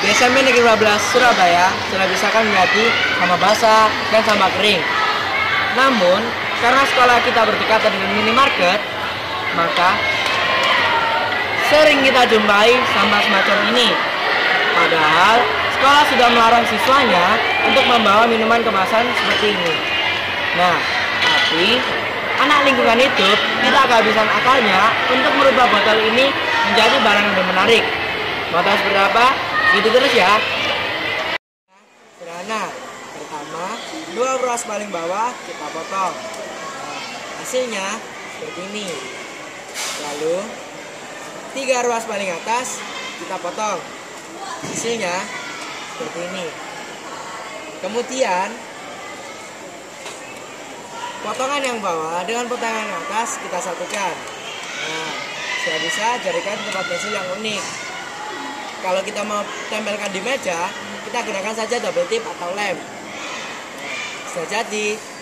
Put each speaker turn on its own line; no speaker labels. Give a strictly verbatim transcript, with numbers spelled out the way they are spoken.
Di S M P Negeri dua belas Surabaya sudah dipisahkan menjadi sama basah dan sama kering. Namun, karena sekolah kita berdekatan dengan minimarket, maka sering kita jumpai sampah semacam ini. Padahal, sekolah sudah melarang siswanya untuk membawa minuman kemasan seperti ini. Nah, tapi anak lingkungan hidup tidak kehabisan akalnya untuk merubah botol ini menjadi barang yang lebih menarik. Mau tahu seperti apa? Gitu terus ya. Sederhana. Pertama, dua ruas paling bawah kita potong. Nah, hasilnya seperti ini. Lalu, tiga ruas paling atas kita potong. Hasilnya seperti ini. Kemudian, potongan yang bawah dengan potongan yang atas kita satukan. Nah, sudah bisa jadikan tempat pensil yang unik. Kalau kita mau tempelkan di meja, kita gunakan saja double tip atau lem. Sudah jadi.